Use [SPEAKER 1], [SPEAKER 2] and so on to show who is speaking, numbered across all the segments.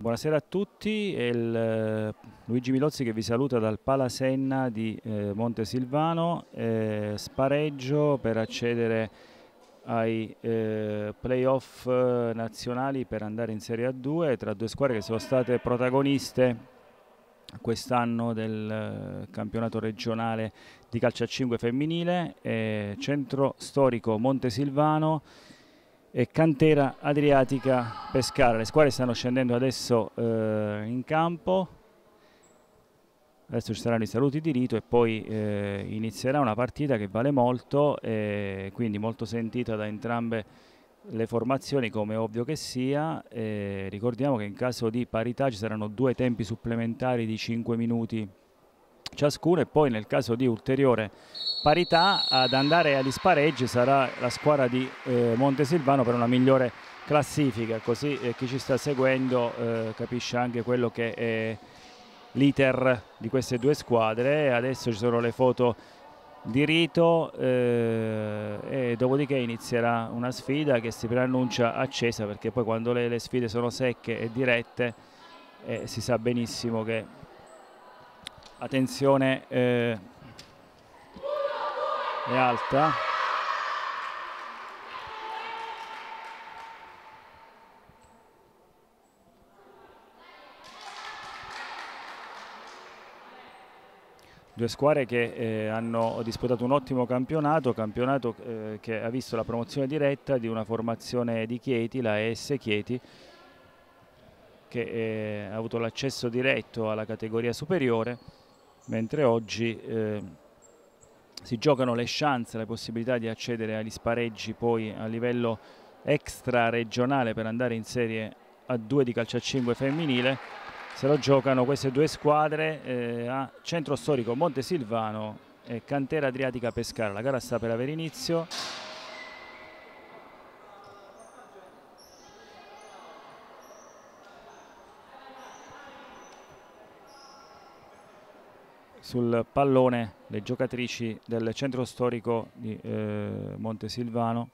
[SPEAKER 1] Buonasera a tutti, è Luigi Milozzi che vi saluta dal Palasenna di Montesilvano. Spareggio per accedere ai playoff nazionali per andare in Serie A2 tra due squadre che sono state protagoniste quest'anno del campionato regionale di calcio a 5 femminile, Centro Storico Montesilvano e Cantera Adriatica Pescara. Le squadre stanno scendendo adesso in campo, adesso ci saranno i saluti di rito e poi inizierà una partita che vale molto, quindi molto sentita da entrambe le formazioni, come ovvio che sia. Ricordiamo che in caso di parità ci saranno due tempi supplementari di 5 minuti ciascuno e poi nel caso di ulteriore parità ad andare agli spareggi sarà la squadra di Montesilvano per una migliore classifica, così chi ci sta seguendo capisce anche quello che è l'iter di queste due squadre. Adesso ci sono le foto di rito e dopodiché inizierà una sfida che si preannuncia accesa, perché poi quando le sfide sono secche e dirette si sa benissimo che la tensione è alta. Due squadre che hanno disputato un ottimo campionato che ha visto la promozione diretta di una formazione di Chieti, la ES Chieti, che ha avuto l'accesso diretto alla categoria superiore, mentre oggi si giocano le chance, le possibilità di accedere agli spareggi poi a livello extra regionale per andare in Serie A2 di calcio a 5 femminile. Se lo giocano queste due squadre a Centro Storico Montesilvano e Cantera Adriatica Pescara. La gara sta per avere inizio. Sul pallone le giocatrici del Centro Storico di Montesilvano.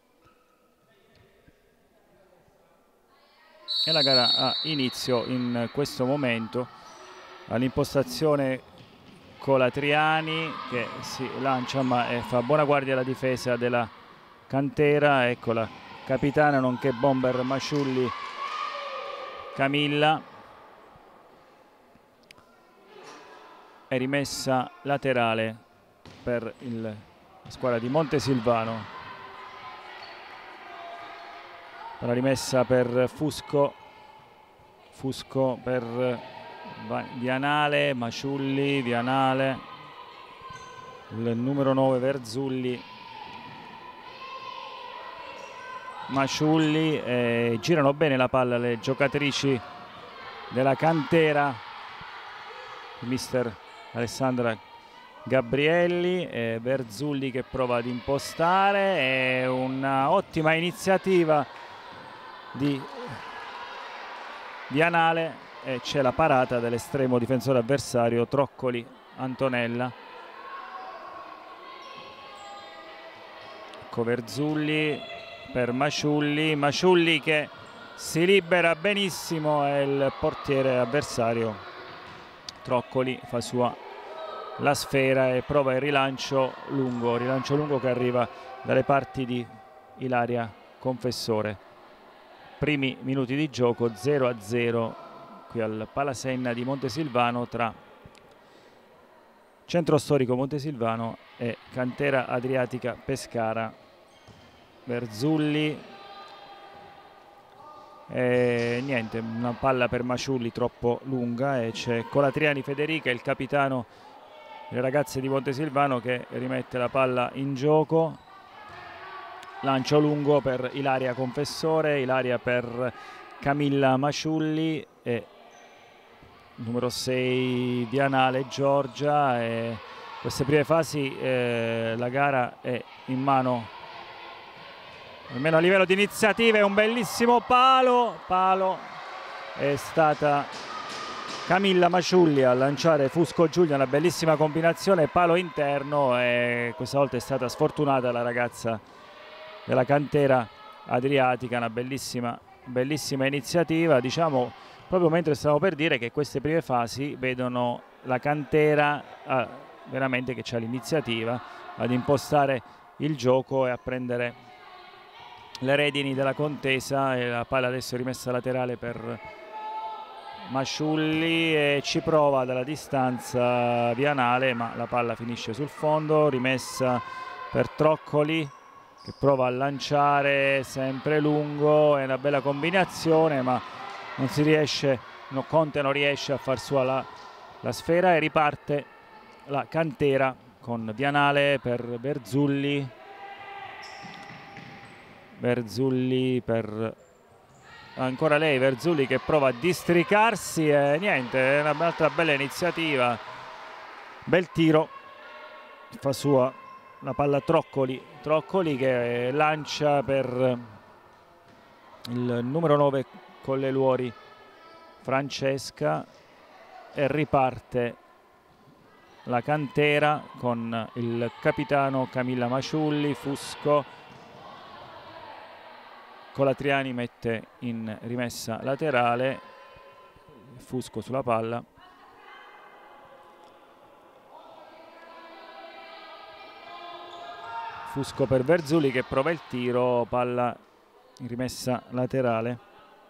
[SPEAKER 1] E la gara ha inizio in questo momento all'impostazione Colatriani che si lancia ma fa buona guardia alla difesa della Cantera. Ecco la capitana nonché bomber Masciulli Camilla. È rimessa laterale per la squadra di Montesilvano. La rimessa per Fusco per Vianale, Masciulli, Vianale, il numero 9 Verzulli, Masciulli. Girano bene la palla le giocatrici della Cantera, mister Alessandra Gabrielli. Verzulli che prova ad impostare, è una ottima iniziativa di Vianale e c'è la parata dell'estremo difensore avversario Troccoli Antonella. Ecco Verzulli per Masciulli che si libera benissimo e il portiere avversario Troccoli fa sua la sfera e prova il rilancio lungo che arriva dalle parti di Ilaria Confessore. Primi minuti di gioco, 0-0 qui al Palasenna di Montesilvano tra Centro Storico Montesilvano e Cantera Adriatica Pescara. Verzulli e niente, una palla per Masciulli troppo lunga e c'è Colatriani Federica, il capitano delle ragazze di Montesilvano, che rimette la palla in gioco. Lancio lungo per Ilaria Confessore, Ilaria per Camilla Masciulli e numero 6 Vianale Giorgia. E queste prime fasi la gara è in mano, almeno a livello di iniziative, un bellissimo palo, è stata Camilla Masciulli a lanciare Fusco Giulia, una bellissima combinazione, palo interno, e questa volta è stata sfortunata la ragazza della Cantera Adriatica. Una bellissima iniziativa, diciamo proprio mentre stavo per dire che queste prime fasi vedono la Cantera veramente che c'ha l'iniziativa ad impostare il gioco e a prendere le redini della contesa, e la palla adesso è rimessa laterale per Masciulli e ci prova dalla distanza Vianale, ma la palla finisce sul fondo, rimessa per Troccoli che prova a lanciare sempre lungo, è una bella combinazione ma non si riesce, no, Conte non riesce a far sua la sfera e riparte la Cantera con Vianale per Verzulli per ancora lei, Verzulli, che prova a districarsi e niente, è un'altra bella iniziativa, bel tiro, fa sua la palla Troccoli che lancia per il numero 9 Colleluori Francesca e riparte la Cantera con il capitano Camilla Masciulli. Fusco, Colatriani mette in rimessa laterale, Fusco sulla palla, Fusco per Verzulli che prova il tiro, palla in rimessa laterale.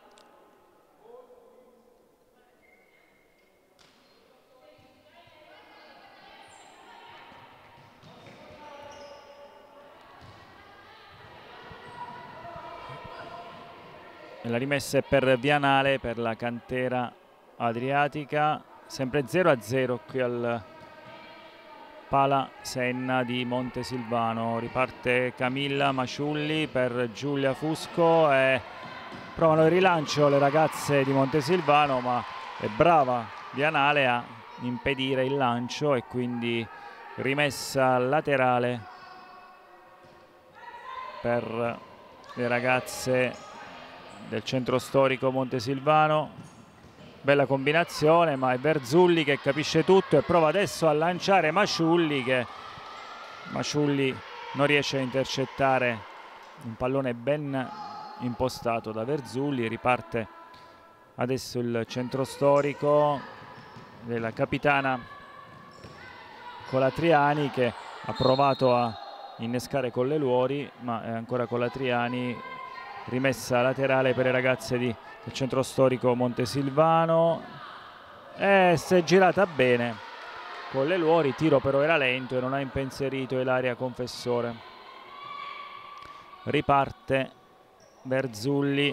[SPEAKER 1] E la rimessa è per Vianale per la Cantera Adriatica, sempre 0-0 qui al Pala Senna di Montesilvano. Riparte Camilla Masciulli per Giulia Fusco e provano il rilancio le ragazze di Montesilvano, ma è brava Vianale a impedire il lancio e quindi rimessa laterale per le ragazze del centro storico Montesilvano. Bella combinazione, ma è Verzulli che capisce tutto e prova adesso a lanciare Masciulli, che Masciulli non riesce a intercettare un pallone ben impostato da Verzulli. Riparte adesso il centro storico della capitana Colatriani, che ha provato a innescare Colleluori, ma è ancora Colatriani. Rimessa laterale per le ragazze del centro storico Montesilvano e si è girata bene Colleluori, tiro però era lento e non ha impensierito Ilaria Confessore. Riparte Verzulli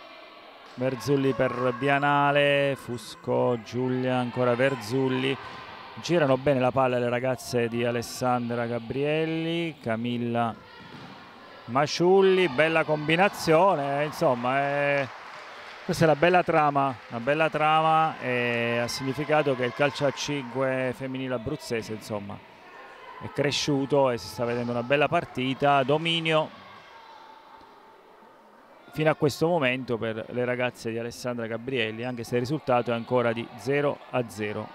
[SPEAKER 1] per Vianale, Fusco, Giulia, ancora Verzulli. Girano bene la palla le ragazze di Alessandra Gabrielli, Camilla Masciulli, bella combinazione, insomma questa è una bella trama e ha significato che il calcio a 5 femminile abruzzese insomma è cresciuto e si sta vedendo una bella partita, dominio fino a questo momento per le ragazze di Alessandra Gabrielli, anche se il risultato è ancora di 0-0.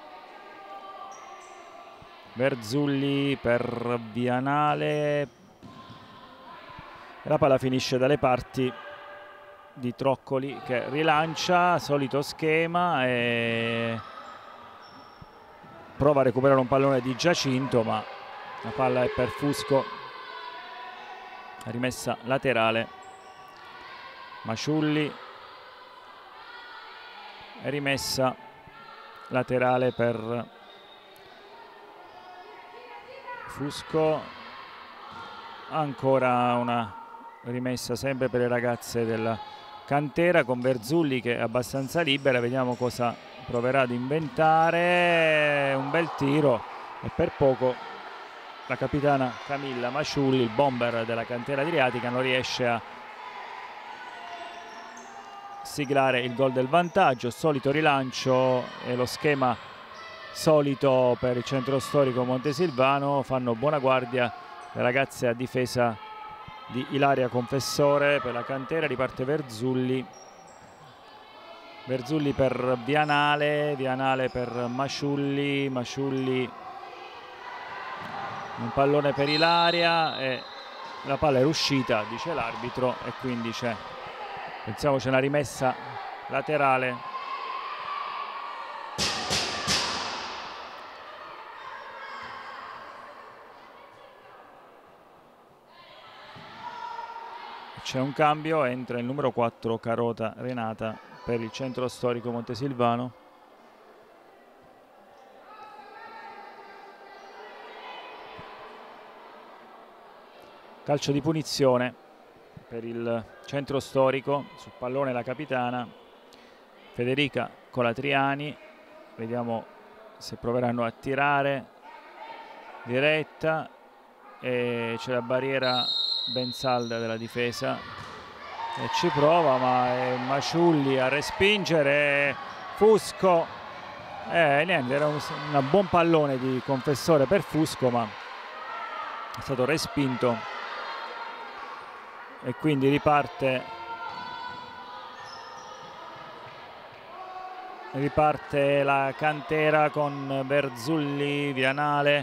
[SPEAKER 1] Verzulli per Vianale. La palla finisce dalle parti di Troccoli che rilancia, solito schema, e prova a recuperare un pallone di Giacinto, ma la palla è per Fusco, rimessa laterale. Masciulli, rimessa laterale per Fusco, ancora una rimessa sempre per le ragazze della Cantera con Verzulli che è abbastanza libera, vediamo cosa proverà ad inventare. Un bel tiro e per poco la capitana Camilla Masciulli, il bomber della Cantera Adriatica, non riesce a siglare il gol del vantaggio. Solito rilancio e lo schema solito per il centro storico Montesilvano, fanno buona guardia le ragazze a difesa di Ilaria Confessore per la Cantera. Riparte Verzulli per Vianale per Masciulli, un pallone per Ilaria e la palla è uscita, dice l'arbitro, e quindi pensiamo c'è una rimessa laterale C'è un cambio, entra il numero 4 Carota Renata per il centro storico Montesilvano. Calcio di punizione per il centro storico, sul pallone la capitana Federica Colatriani. Vediamo se proveranno a tirare diretta, e c'è la barriera ben salda della difesa e ci prova, ma è Masciulli a respingere. Fusco, niente, era un buon pallone di Confessore per Fusco, ma è stato respinto e quindi riparte la cantera con Verzulli, Vianale.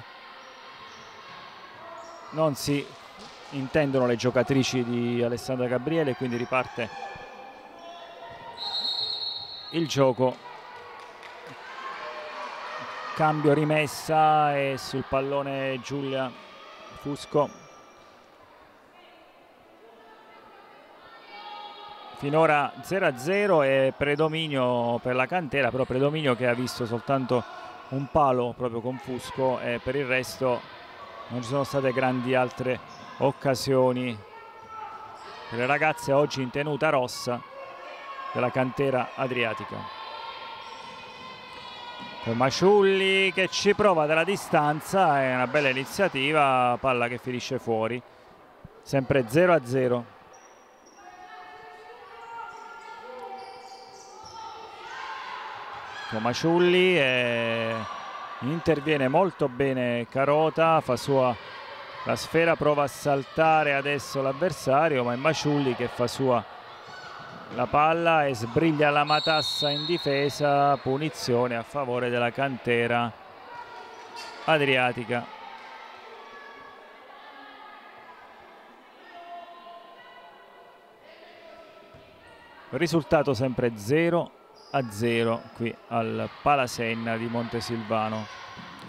[SPEAKER 1] Non si intendono le giocatrici di Alessandra Gabriele, quindi riparte il gioco. Cambio, rimessa, e sul pallone Giulia Fusco. Finora 0-0 e predominio per la cantera, però predominio che ha visto soltanto un palo proprio con Fusco, e per il resto non ci sono state grandi altre occasioni per le ragazze oggi in tenuta rossa della cantera adriatica. Poi Masciulli che ci prova dalla distanza, è una bella iniziativa, palla che finisce fuori, sempre 0-0. Con Masciulli interviene molto bene Carota, fa sua la sfera, prova a saltare adesso l'avversario, ma è Masciulli che fa sua la palla e sbriglia la matassa in difesa. Punizione a favore della cantera adriatica. Risultato sempre 0-0 qui al Palasenna di Montesilvano.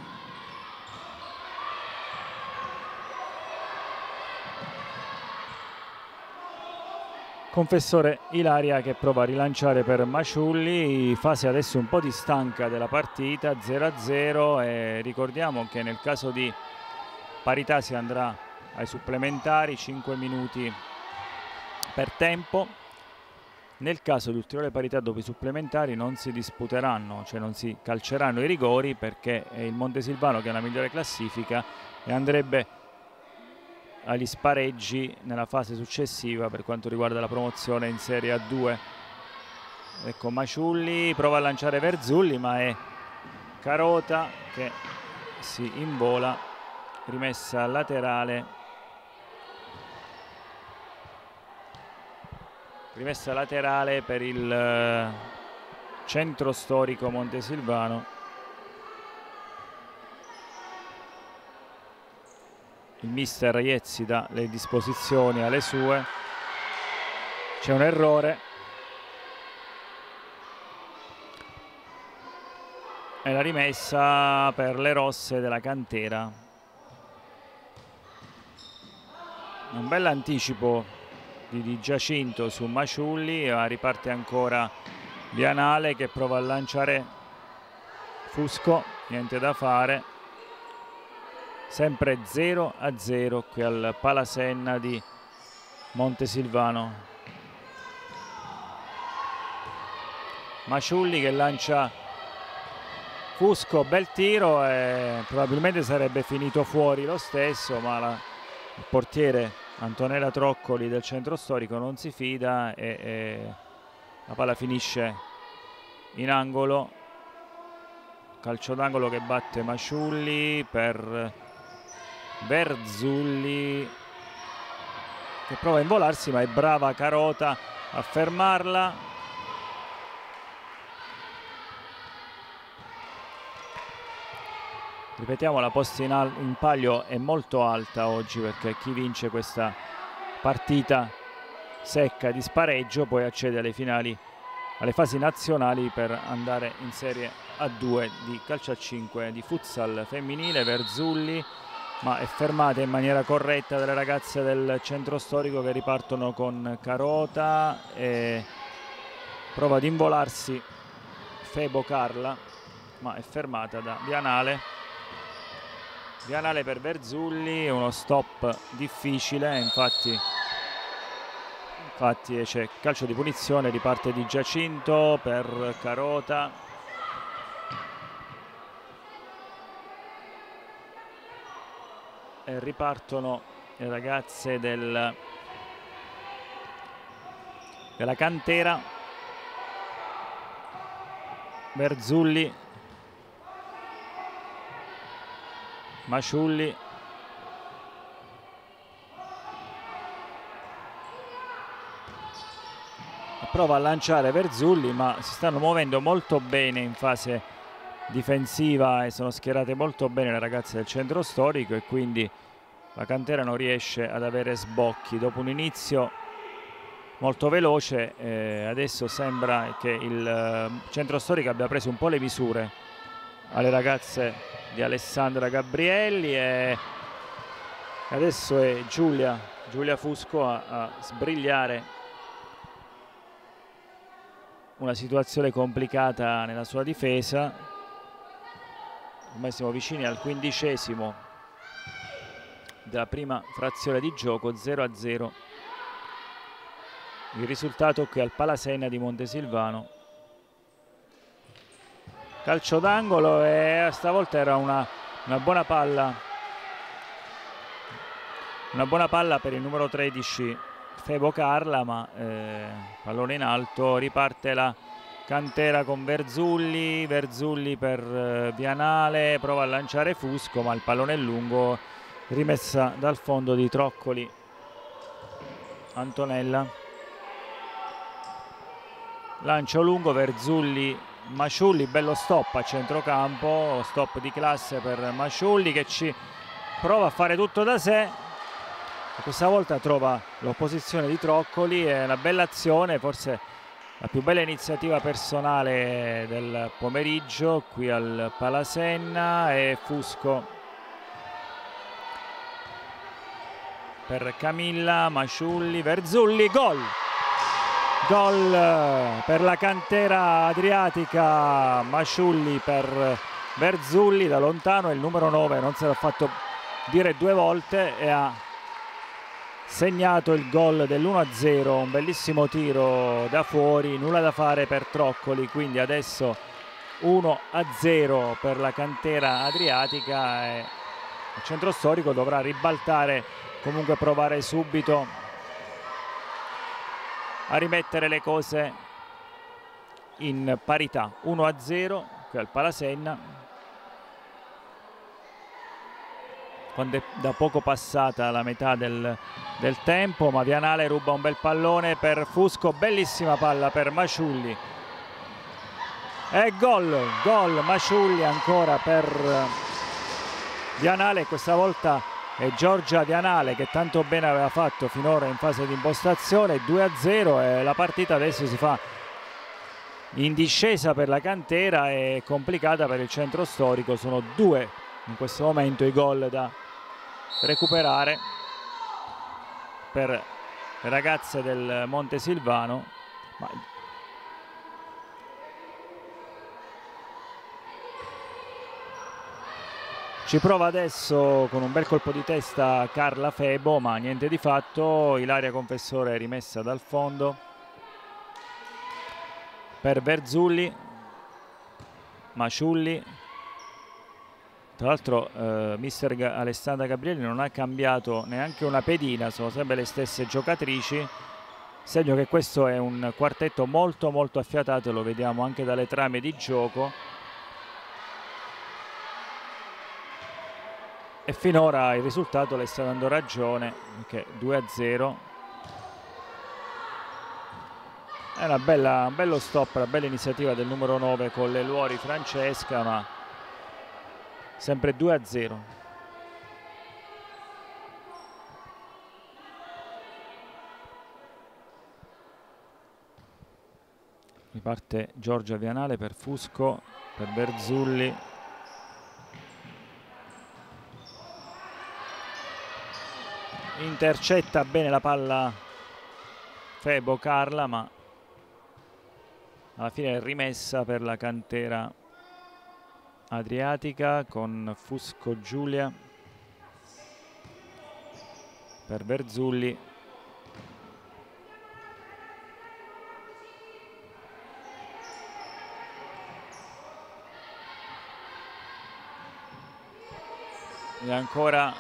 [SPEAKER 1] Confessore Ilaria che prova a rilanciare per Masciulli, fase adesso un po' di stanca della partita, 0-0, e ricordiamo che nel caso di parità si andrà ai supplementari, 5 minuti per tempo. Nel caso di ulteriore parità dopo i supplementari non si disputeranno, cioè non si calceranno i rigori, perché è il Montesilvano che ha la migliore classifica e andrebbe agli spareggi nella fase successiva per quanto riguarda la promozione in Serie A2. Ecco Masciulli, prova a lanciare Verzulli, ma è Carota che si invola, rimessa laterale. Rimessa laterale per il centro storico Montesilvano. Il mister Iezzi dà le disposizioni alle sue. C'è un errore e la rimessa per le rosse della cantera. Un bel anticipo di Giacinto su Masciulli, ma riparte ancora Vianale che prova a lanciare Fusco, niente da fare. Sempre 0-0 qui al Palasenna di Montesilvano. Masciulli che lancia Fusco, bel tiro, e probabilmente sarebbe finito fuori lo stesso, ma il portiere Antonella Troccoli del centro storico non si fida e la palla finisce in angolo. Calcio d'angolo che batte Masciulli per Verzulli che prova a involarsi, ma è brava Carota a fermarla. Ripetiamo, la posta in palio è molto alta oggi, perché chi vince questa partita secca di spareggio poi accede alle finali, alle fasi nazionali per andare in Serie A2 di calcio a 5 di futsal femminile. Verzulli ma è fermata in maniera corretta dalle ragazze del centro storico, che ripartono con Carota e prova ad involarsi Febo Carla, ma è fermata da Vianale. Vianale per Verzulli, uno stop difficile, infatti c'è calcio di punizione, riparte Di Giacinto per Carota. E ripartono le ragazze della cantera. Verzulli, Masciulli, prova a lanciare Verzulli, ma si stanno muovendo molto bene in fase difensiva e sono schierate molto bene le ragazze del centro storico, e quindi la cantera non riesce ad avere sbocchi. Dopo un inizio molto veloce, adesso sembra che il centro storico abbia preso un po' le misure alle ragazze di Alessandra Gabrielli, e adesso è Giulia Fusco a sbrigliare una situazione complicata nella sua difesa. Ormai siamo vicini al 15° della prima frazione di gioco, 0-0 il risultato qui al Palasenna di Montesilvano. Calcio d'angolo, e stavolta era una buona palla, per il numero 13 Febo Carla, ma pallone in alto. Riparte la cantera con Verzulli per Vianale, prova a lanciare Fusco, ma il pallone è lungo, rimessa dal fondo di Troccoli. Antonella, lancio lungo, Verzulli, Masciulli, bello stop a centrocampo, stop di classe per Masciulli, che ci prova a fare tutto da sé. Questa volta trova l'opposizione di Troccoli, è una bella azione, forse la più bella iniziativa personale del pomeriggio qui al Palasenna. E Fusco per Camilla, Masciulli, Verzulli, gol per la cantera adriatica. Masciulli per Verzulli da lontano, il numero 9 non se l'ha fatto dire due volte e ha segnato il gol dell'1-0, un bellissimo tiro da fuori, nulla da fare per Troccoli, quindi adesso 1-0 per la cantera adriatica, e il centro storico dovrà ribaltare, comunque provare subito a rimettere le cose in parità. 1-0 qui al Palasenna, quando è da poco passata la metà del tempo, ma Vianale ruba un bel pallone per Fusco, bellissima palla per Masciulli, e gol Masciulli ancora per Vianale. Questa volta è Giorgia Vianale che tanto bene aveva fatto finora in fase di impostazione. 2-0, e la partita adesso si fa in discesa per la cantera e complicata per il centro storico. Sono due in questo momento i gol da recuperare per le ragazze del Montesilvano, ma ci prova adesso con un bel colpo di testa Carla Febo, ma niente di fatto. Ilaria Confessore è rimessa dal fondo per Verzulli, Masciulli. Tra l'altro mister Alessandra Gabrielli non ha cambiato neanche una pedina, sono sempre le stesse giocatrici, segno che questo è un quartetto molto affiatato, lo vediamo anche dalle trame di gioco. E finora il risultato le sta dando ragione, che 2-0. È un bello stop, una bella iniziativa del numero 9 con le Luori Francesca, ma sempre 2-0. Riparte Giorgia Vianale per Fusco, per Verzulli. intercetta bene la palla Febo Carla, ma alla fine è rimessa per la cantera adriatica con Fusco Giulia per Verzulli. E ancora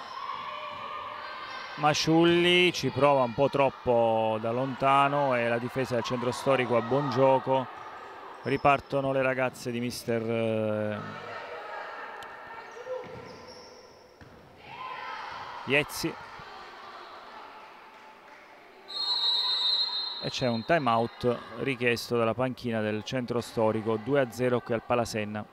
[SPEAKER 1] Masciulli, ci prova un po' troppo da lontano e la difesa del centro storico a buon gioco. Ripartono le ragazze di mister Iezzi e c'è un time out richiesto dalla panchina del centro storico. 2-0 qui al Palasenna.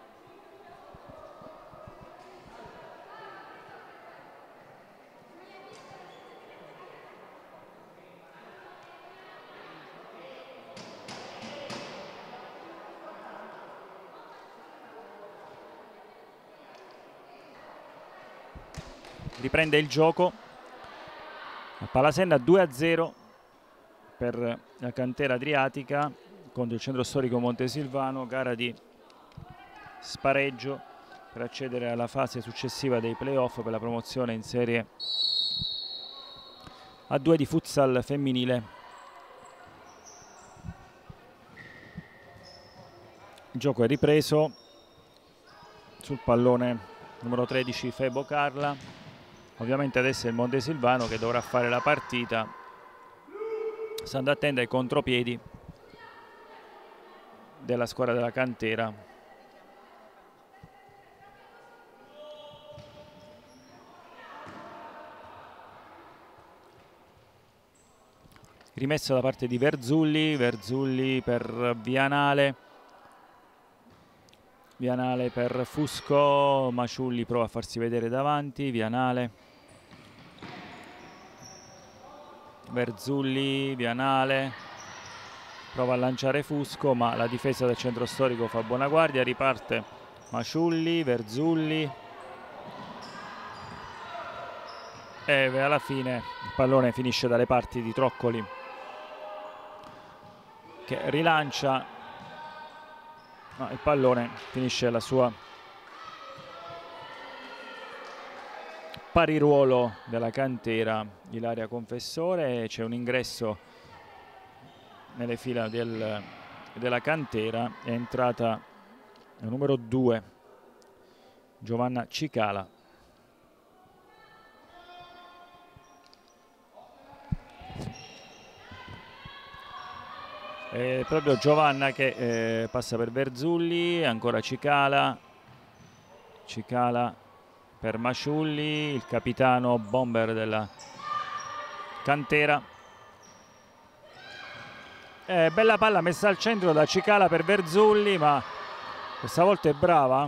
[SPEAKER 1] Riprende il gioco a Palasenna, 2-0 per la cantera adriatica contro il centro storico Montesilvano, gara di spareggio per accedere alla fase successiva dei playoff per la promozione in Serie A2 di futsal femminile. Il gioco è ripreso sul pallone numero 13 Febo Carla. Ovviamente adesso è il Montesilvano che dovrà fare la partita, stando attento ai contropiedi della squadra della cantera. Rimesso da parte di Verzulli, Verzulli per Vianale, Vianale per Fusco, Masciulli prova a farsi vedere davanti, Vianale, Verzulli, Vianale, prova a lanciare Fusco ma la difesa del centro storico fa buona guardia, riparte Masciulli, Verzulli e alla fine il pallone finisce dalle parti di Troccoli che rilancia, ma il pallone finisce la sua pari ruolo della cantera Ilaria Confessore. C'è un ingresso nelle fila della cantera, è entrata il numero 2 Giovanna Cicala. È proprio Giovanna che passa per Verzulli, ancora Cicala, Cicala per Masciulli, il capitano bomber della cantera. Bella palla messa al centro da Cicala per Verzulli, ma questa volta è brava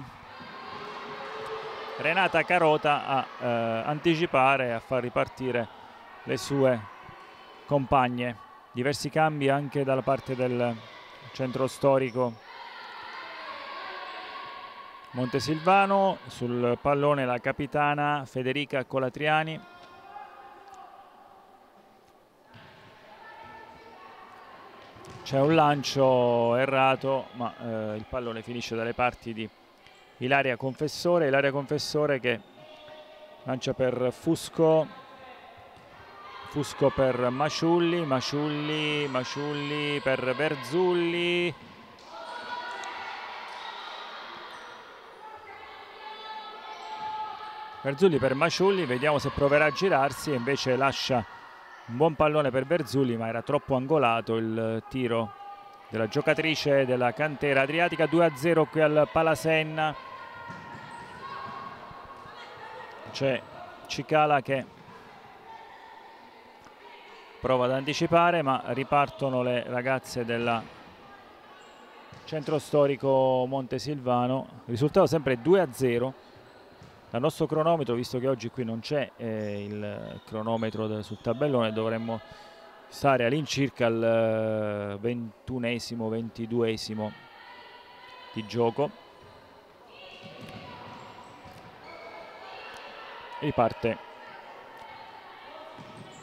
[SPEAKER 1] Renata Carota a anticipare e a far ripartire le sue compagne. Diversi cambi anche dalla parte del centro storico Montesilvano. Sul pallone la capitana Federica Colatriani. C'è un lancio errato, ma il pallone finisce dalle parti di Ilaria Confessore. Ilaria Confessore che lancia per Fusco. Fusco per Masciulli, Masciulli per Verzulli. Verzulli per Masciulli, vediamo se proverà a girarsi, e invece lascia un buon pallone per Verzulli, ma era troppo angolato il tiro della giocatrice della cantera adriatica. 2-0 qui al Palasenna. C'è Cicala che prova ad anticipare, ma ripartono le ragazze del centro storico Montesilvano. Il risultato sempre 2-0. Dal nostro cronometro, visto che oggi qui non c'è il cronometro sul tabellone, dovremmo stare all'incirca al 21esimo, 22esimo di gioco. Riparte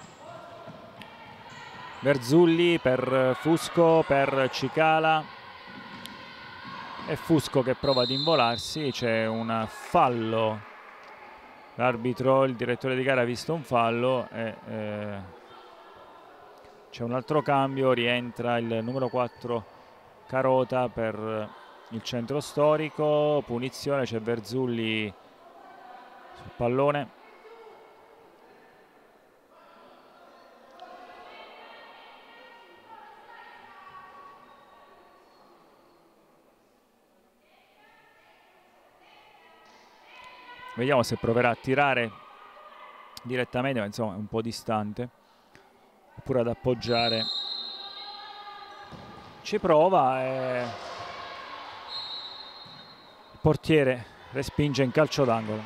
[SPEAKER 1] Verzulli per Fusco, per Cicala, e Fusco che prova ad involarsi. C'è un fallo, l'arbitro, il direttore di gara ha visto un fallo e c'è un altro cambio, rientra il numero 4 Carota per il centro storico, punizione, c'è Verzulli sul pallone. Vediamo se proverà a tirare direttamente, ma insomma è un po' distante, oppure ad appoggiare. Ci prova e il portiere respinge in calcio d'angolo.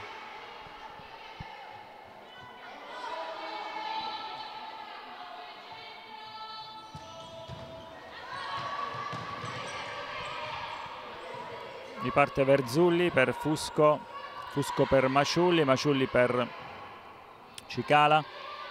[SPEAKER 1] Riparte Verzulli per Fusco. Fusco per Masciulli, Masciulli per Cicala.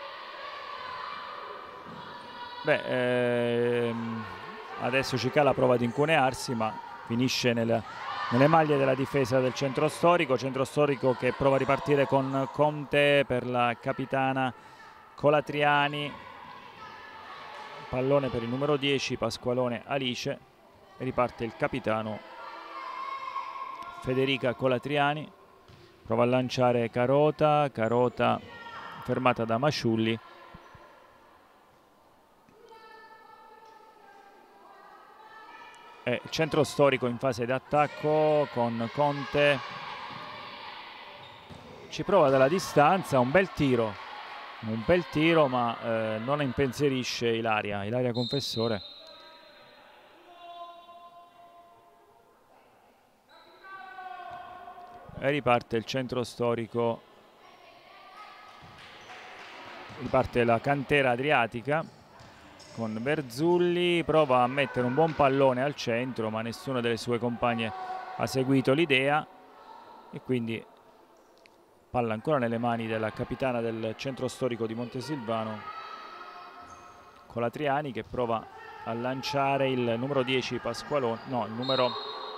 [SPEAKER 1] Adesso Cicala prova ad incunearsi, ma finisce nelle maglie della difesa del centro storico che prova a ripartire con Conte per la capitana Colatriani. Pallone per il numero 10 Pasqualone Alice, e riparte il capitano Federica Colatriani. Prova a lanciare Carota, Carota fermata da Masciulli. E il centro storico in fase di attacco con Conte. Ci prova dalla distanza, un bel tiro ma non impensierisce Ilaria Confessore. E riparte il centro storico, riparte la cantera adriatica con Verzulli, prova a mettere un buon pallone al centro, ma nessuna delle sue compagne ha seguito l'idea, e quindi palla ancora nelle mani della capitana del centro storico di Montesilvano, Colatriani, che prova a lanciare il numero 10 Pasqualone, no, il numero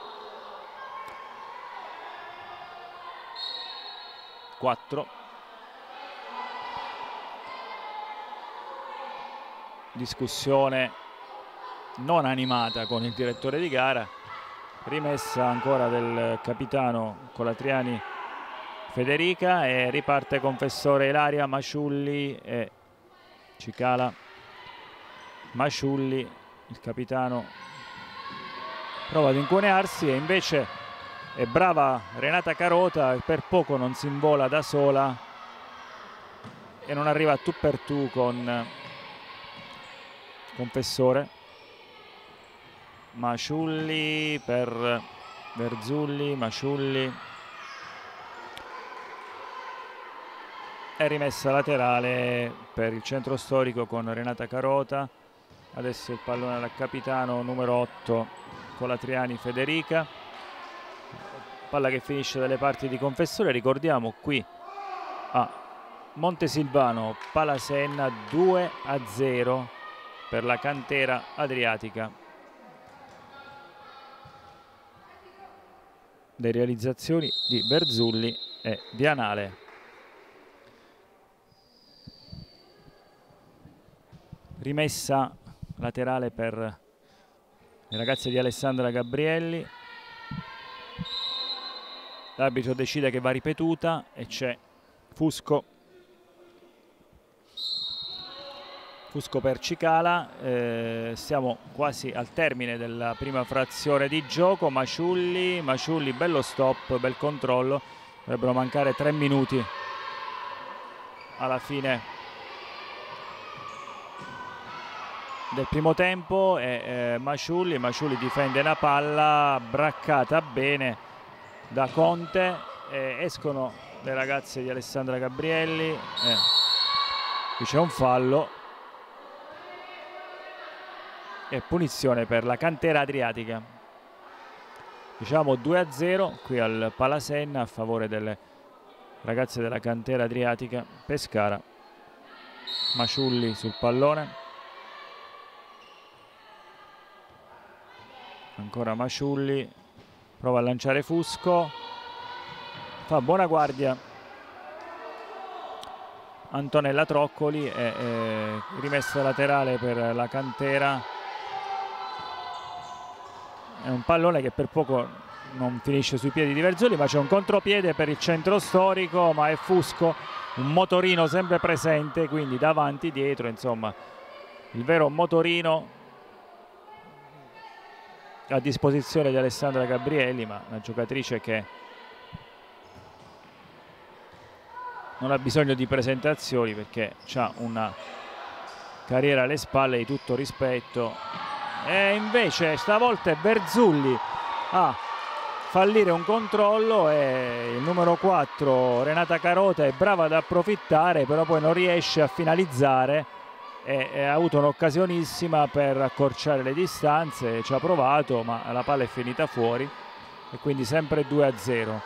[SPEAKER 1] 4. Discussione non animata con il direttore di gara, rimessa ancora del capitano Colatriani Federica, e riparte Confessore Ilaria, Masciulli e Cicala. Masciulli, il capitano, prova ad incunearsi, e invece è brava Renata Carota, e per poco non si invola da sola e non arriva a tu per tu con Confessore. Masciulli per Verzulli, Masciulli, è rimessa laterale per il centro storico con Renata Carota. Adesso il pallone al capitano numero 8 Colatriani Federica, palla che finisce dalle parti di Confessore. Ricordiamo qui a Montesilvano Palasenna 2-0 per la cantera adriatica. Le realizzazioni di Verzulli e Vianale. Rimessa laterale per le ragazze di Alessandra Gabrielli. L'arbitro decide che va ripetuta e c'è Fusco per Cicala. Siamo quasi al termine della prima frazione di gioco. Masciulli, bello stop, bel controllo. Dovrebbero mancare 3 minuti alla fine del primo tempo, e Masciulli difende una palla braccata bene da Conte, escono le ragazze di Alessandra Gabrielli, qui c'è un fallo e punizione per la cantera adriatica. Diciamo 2-0 qui al Palasenna a favore delle ragazze della cantera adriatica Pescara. Masciulli sul pallone, Ancora Masciulli, prova a lanciare Fusco, fa buona guardia Antonella Troccoli e rimessa laterale per la Cantera. È un pallone che per poco non finisce sui piedi di Verzulli, ma c'è un contropiede per il centro storico, ma è Fusco, un motorino sempre presente, quindi davanti, dietro, insomma il vero motorino a disposizione di Alessandra Gabrielli, ma una giocatrice che non ha bisogno di presentazioni perché ha una carriera alle spalle di tutto rispetto. E invece stavolta è Verzulli a fallire un controllo e il numero 4 Renata Carota è brava ad approfittare, però poi non riesce a finalizzare e ha avuto un'occasionissima per accorciare le distanze, ci ha provato ma la palla è finita fuori e quindi sempre 2-0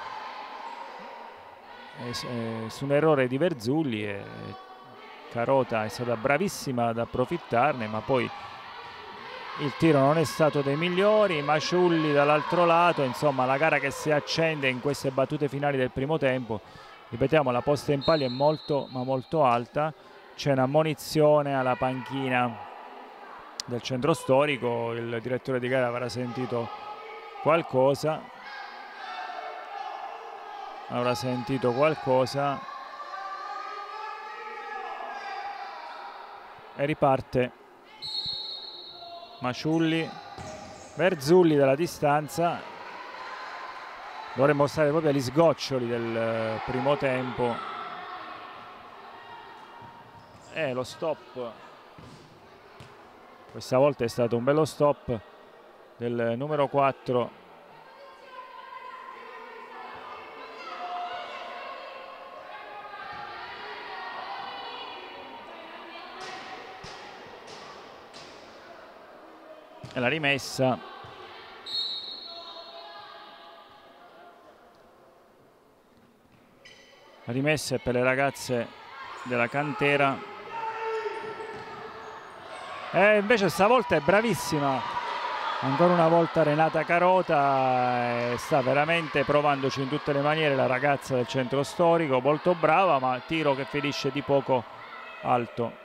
[SPEAKER 1] su un errore di Verzulli. E Carota è stata bravissima ad approfittarne, ma poi il tiro non è stato dei migliori. Masciulli dall'altro lato, insomma la gara che si accende in queste battute finali del primo tempo. Ripetiamo, la posta in palio è molto ma molto alta, c'è un'ammonizione alla panchina del centro storico, il direttore di gara avrà sentito qualcosa, e riparte Masciulli, Verzulli dalla distanza. Dovremmo stare proprio agli sgoccioli del primo tempo. Lo stop questa volta è stato un bello stop del numero 4 e la rimessa è per le ragazze della Cantera. Invece stavolta è bravissima ancora una volta Renata Carota, sta veramente provandoci in tutte le maniere la ragazza del centro storico, molto brava, ma tiro che finisce di poco alto.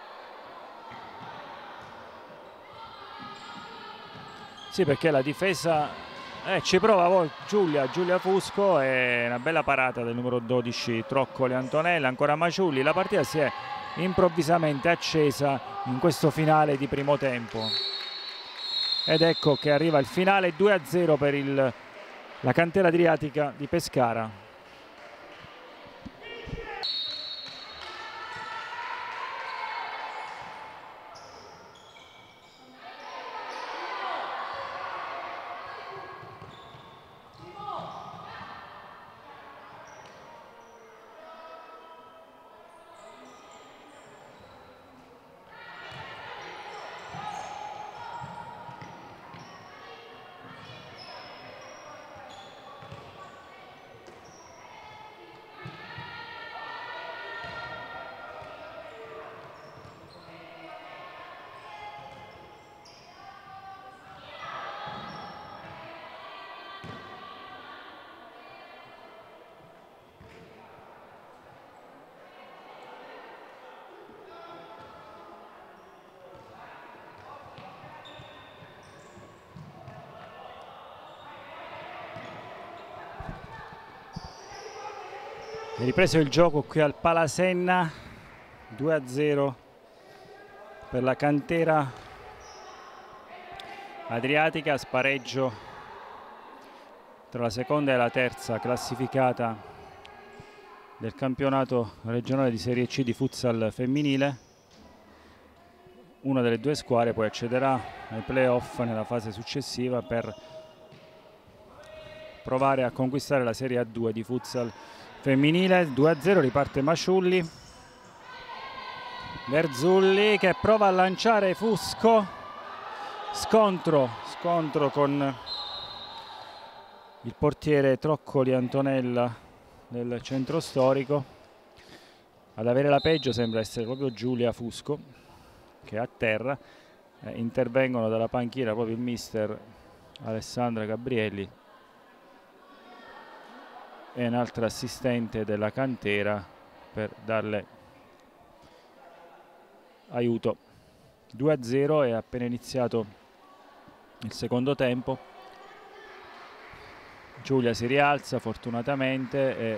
[SPEAKER 1] Sì, perché la difesa ci prova Giulia Fusco, e una bella parata del numero 12 Troccoli Antonella. Ancora Masciulli. La partita si è improvvisamente accesa in questo finale di primo tempo ed ecco che arriva il finale, 2-0 per la Cantera Adriatica di Pescara. È ripreso il gioco qui al Palasenna, 2-0 per la Cantera Adriatica, spareggio tra la seconda e la terza classificata del campionato regionale di Serie C di futsal femminile. Una delle due squadre poi accederà ai playoff nella fase successiva per provare a conquistare la Serie A2 di futsal femminile. 2-0, riparte Masciulli. Verzulli che prova a lanciare Fusco. Scontro con il portiere Troccoli Antonella del centro storico. Ad avere la peggio sembra essere proprio Giulia Fusco, che è a terra. Intervengono dalla panchina proprio il mister Alessandra Gabrielli e un'altra assistente della cantera per darle aiuto. 2-0, è appena iniziato il secondo tempo. Giulia si rialza fortunatamente e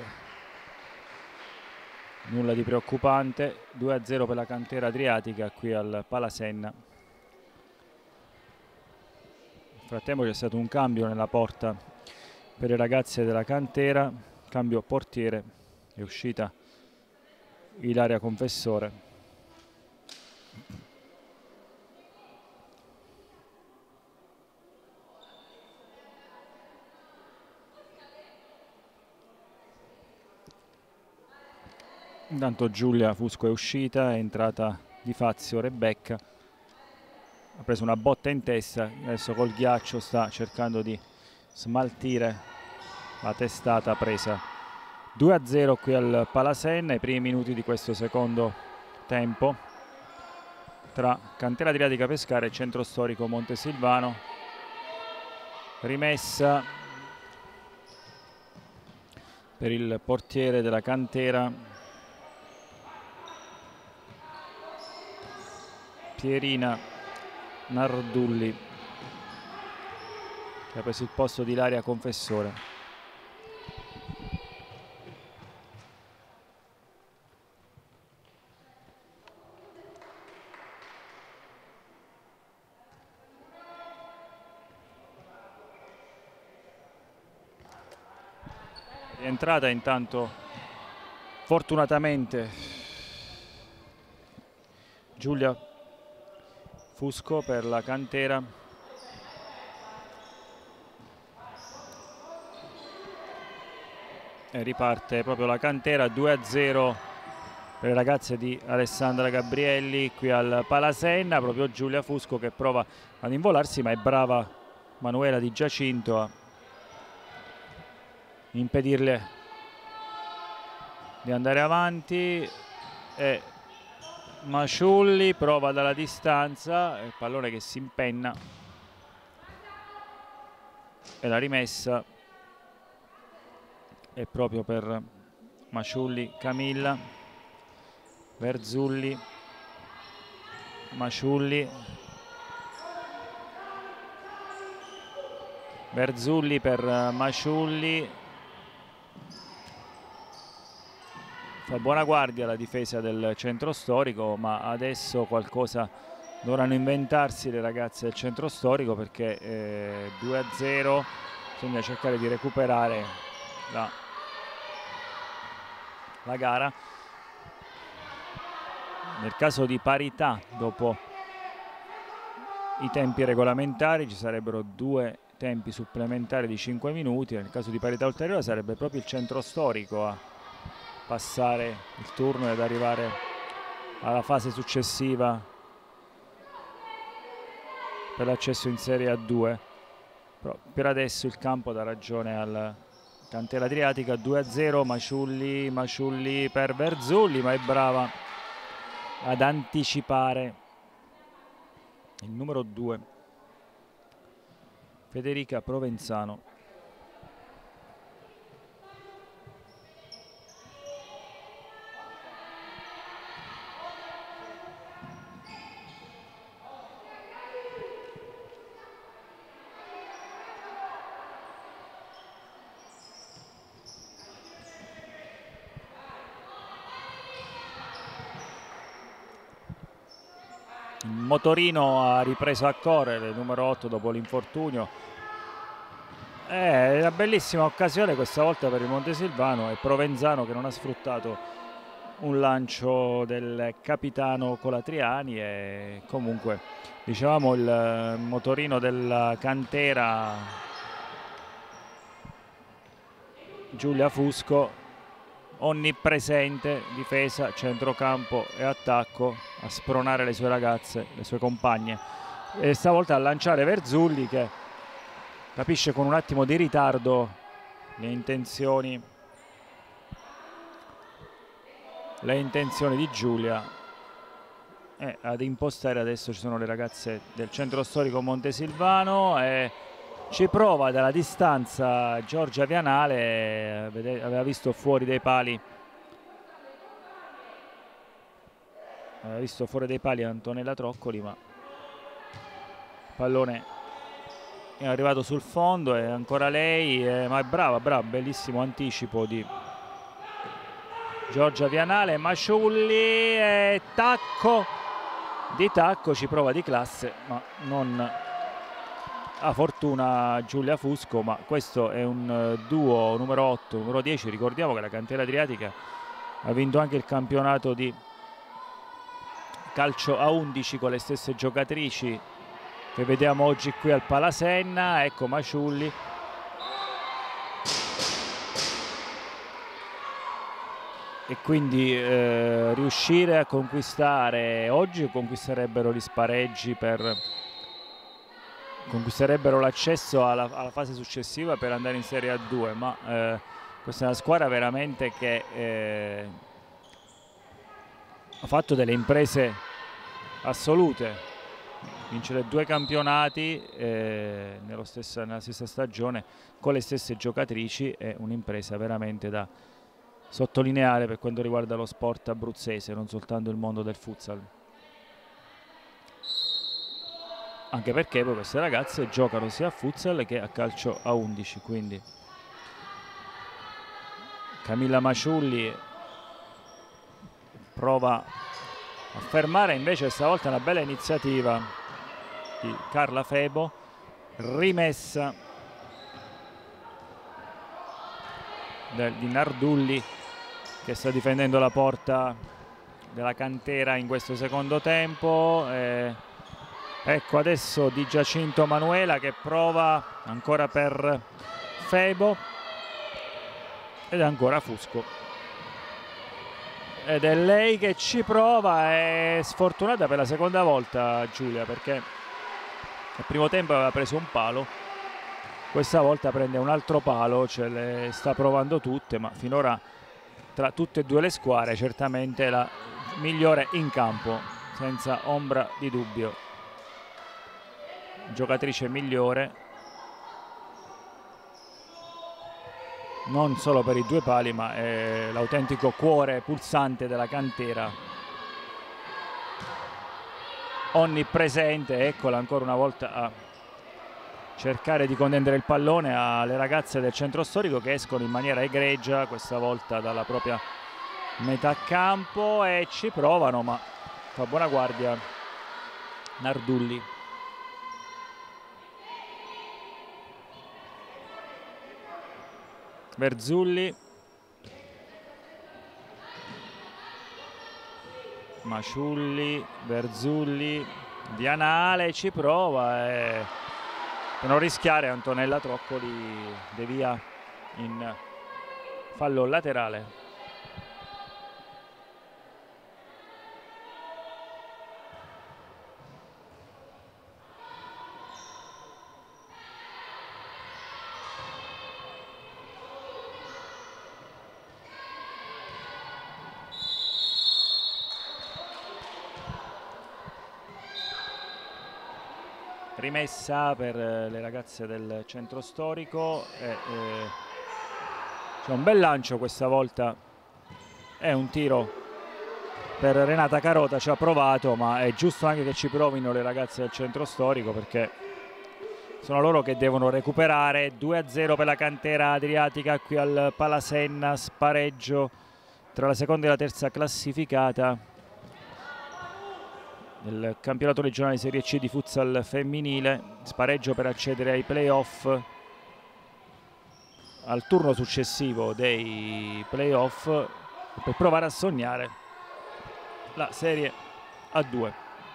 [SPEAKER 1] nulla di preoccupante. 2-0 per la cantera adriatica qui al Palasenna. Nel frattempo c'è stato un cambio nella porta per le ragazze della cantera, cambio portiere, è uscita Ilaria Confessore. Intanto Giulia Fusco è uscita, è entrata Di Fazio Rebecca, ha preso una botta in testa, adesso col ghiaccio sta cercando di smaltire la testata presa. 2-0 qui al Palasenna, i primi minuti di questo secondo tempo tra Cantera Adriatica Pescara e Centro Storico Montesilvano. Rimessa per il portiere della cantera Pierina Nardulli, che ha preso il posto di Ilaria Confessore. Rientrata intanto fortunatamente Giulia Fusco per la cantera. E riparte proprio la cantera. 2-0 per le ragazze di Alessandra Gabrielli qui al Palasenna. Proprio Giulia Fusco che prova ad involarsi, ma è brava Manuela Di Giacinto a impedirle di andare avanti. E Masciulli prova dalla distanza, il pallone che si impenna e la rimessa è proprio per Masciulli. Camilla, Verzulli, Masciulli, Verzulli per Masciulli. Fa buona guardia la difesa del centro storico, ma adesso qualcosa dovranno inventarsi le ragazze del centro storico, perché 2-0 bisogna cercare di recuperare la gara. Nel caso di parità, dopo i tempi regolamentari, ci sarebbero 2 tempi supplementari di 5 minuti. Nel caso di parità ulteriore sarebbe proprio il centro storico a passare il turno ed arrivare alla fase successiva per l'accesso in Serie A2. Però per adesso il campo dà ragione al Cantera Adriatica. 2-0, Masciulli per Verzulli, ma è brava ad anticipare il numero 2 Federica Provenzano. Motorino ha ripreso a correre, il numero 8, dopo l'infortunio. È una bellissima occasione questa volta per il Montesilvano, e Provenzano che non ha sfruttato un lancio del capitano Colatriani. E comunque, dicevamo, il motorino della cantera Giulia Fusco onnipresente, difesa, centrocampo e attacco, a spronare le sue ragazze, le sue compagne, e stavolta a lanciare Verzulli, che capisce con un attimo di ritardo le intenzioni di Giulia, e ad impostare. Adesso ci sono le ragazze del centro storico Montesilvano, e ci prova dalla distanza Giorgia Vianale, aveva visto fuori dei pali, Antonella Troccoli, ma il pallone è arrivato sul fondo, e ancora lei, ma è brava, bellissimo anticipo di Giorgia Vianale. Masciulli, tacco, ci prova di classe, ma non ha fortuna Giulia Fusco. Ma questo è un duo numero 8, numero 10. Ricordiamo che la cantera adriatica ha vinto anche il campionato di calcio a 11 con le stesse giocatrici che vediamo oggi qui al Palasenna. Ecco Masciulli, e quindi riuscire a conquistare oggi, conquisterebbero gli spareggi, conquisterebbero l'accesso alla fase successiva per andare in Serie A2, ma questa è una squadra veramente che ha fatto delle imprese assolute. Vincere 2 campionati nella stessa stagione con le stesse giocatrici è un'impresa veramente da sottolineare per quanto riguarda lo sport abruzzese, non soltanto il mondo del futsal. Anche perché poi queste ragazze giocano sia a futsal che a calcio a 11, quindi Camilla Masciulli prova a fermare invece stavolta una bella iniziativa di Carla Febo, rimessa di Nardulli, che sta difendendo la porta della cantera in questo secondo tempo. Ecco adesso Di Giacinto Manuela che prova ancora per Febo, ed è ancora Fusco, ed è lei che ci prova. È sfortunata per la seconda volta Giulia, perché al primo tempo aveva preso un palo, questa volta prende un altro palo, ce le sta provando tutte, ma finora tra tutte e due le squadre certamente la migliore in campo, senza ombra di dubbio. Giocatrice migliore, non solo per i 2 pali, ma è l'autentico cuore pulsante della cantera, onnipresente. Eccola ancora una volta a cercare di contendere il pallone alle ragazze del centro storico, che escono in maniera egregia questa volta dalla propria metà campo e ci provano, ma fa buona guardia Nardulli. Verzulli, Masciulli, Verzulli, Vianale ci prova, e per non rischiare Antonella Troccoli devia in fallo laterale. Rimessa per le ragazze del centro storico, c'è un bel lancio questa volta, è un tiro per Renata Carota, ci ha provato, ma è giusto anche che ci provino le ragazze del centro storico, perché sono loro che devono recuperare. 2-0 per la cantera adriatica qui al Palasenna, spareggio tra la seconda e la terza classificata del campionato regionale Serie C di futsal femminile, spareggio per accedere ai playoff, al turno successivo dei playoff, per provare a sognare la Serie A2.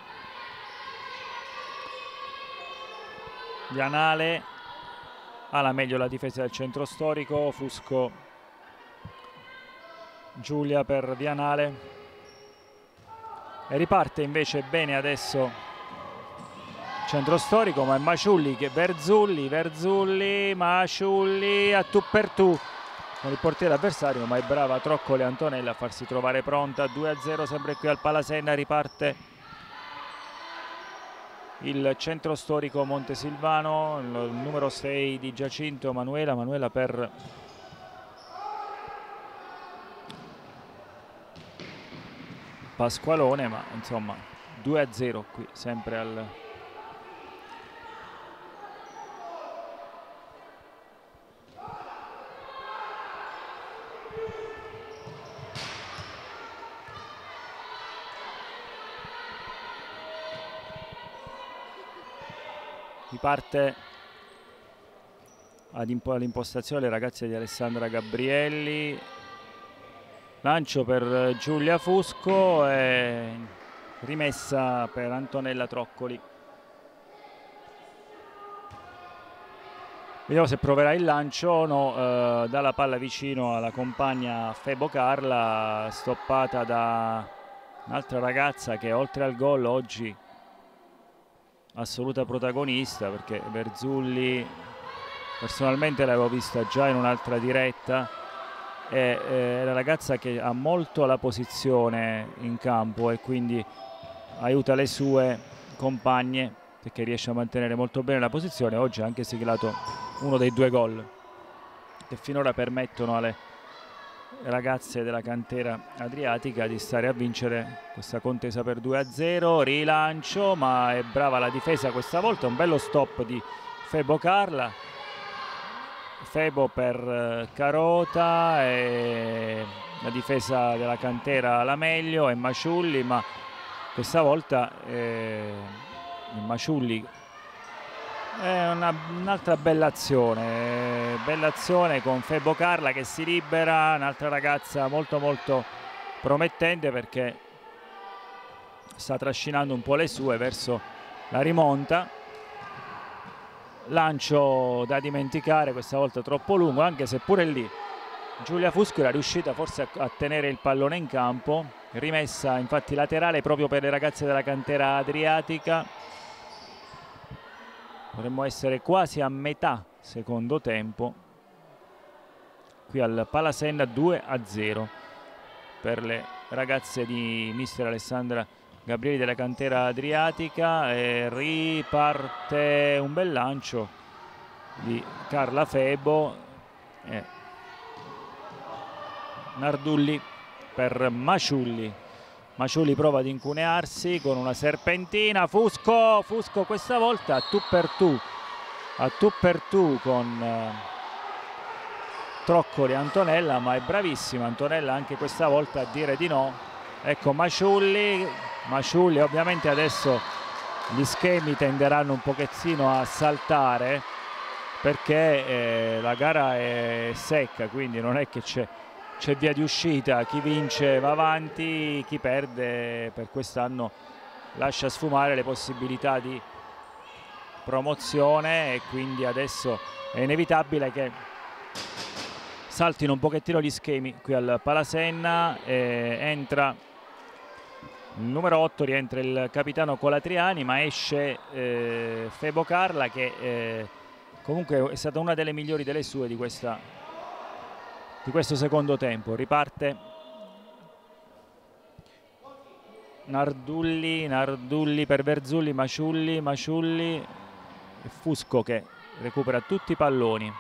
[SPEAKER 1] Vianale ha la meglio la difesa del centro storico, Fusco, Giulia per Vianale. E riparte invece bene adesso centro storico, ma è Masciulli che Verzulli, Masciulli a tu per tu con il portiere avversario, ma è brava Troccoli Antonella a farsi trovare pronta. 2-0 sempre qui al Palasenna, riparte il centro storico Montesilvano, il numero 6 di Giacinto, Manuela per Pasqualone, ma insomma 2-0 qui sempre al riparte all'impostazione le ragazze di Alessandra Gabrielli, lancio per Giulia Fusco e rimessa per Antonella Troccoli. Vediamo se proverà il lancio o no. Dalla palla vicino alla compagna Febo Carla, stoppata da un'altra ragazza che oltre al gol oggi assoluta protagonista, perché Verzulli personalmente l'avevo vista già in un'altra diretta, è la ragazza che ha molto la posizione in campo e quindi aiuta le sue compagne, perché riesce a mantenere molto bene la posizione. Oggi ha anche siglato uno dei 2 gol che finora permettono alle ragazze della cantera adriatica di stare a vincere questa contesa per 2-0. Rilancio, ma è brava la difesa questa volta, un bello stop di Febo Carla. Febo per Carota e la difesa della cantera la meglio è Maciulli, ma questa volta Maciulli è un'altra bella azione con Febo Carla che si libera, un'altra ragazza molto molto promettente perché sta trascinando un po' le sue verso la rimonta. Lancio da dimenticare, questa volta troppo lungo, anche se pure lì Giulia Fusco era riuscita forse a tenere il pallone in campo. Rimessa infatti laterale proprio per le ragazze della cantera adriatica. Dovremmo essere quasi a metà secondo tempo qui al Palasenna. 2-0 per le ragazze di mister Alessandra Gabrielli della cantera adriatica, e riparte un bel lancio di Carla Febo e Nardulli per Maciulli. Maciulli prova ad incunearsi con una serpentina. Fusco questa volta a tu per tu con Troccoli e Antonella, ma è bravissima Antonella anche questa volta a dire di no. Ecco Maciulli ovviamente adesso gli schemi tenderanno un pochettino a saltare perché la gara è secca, quindi non è che c'è via di uscita. Chi vince va avanti, chi perde per quest'anno lascia sfumare le possibilità di promozione, e quindi adesso è inevitabile che saltino un pochettino gli schemi qui al Palasenna. Entra il numero 8, rientra il capitano Colatriani, ma esce Febo Carla che comunque è stata una delle migliori delle sue di questo secondo tempo. Riparte Nardulli per Verzulli, Maciulli e Fusco che recupera tutti i palloni,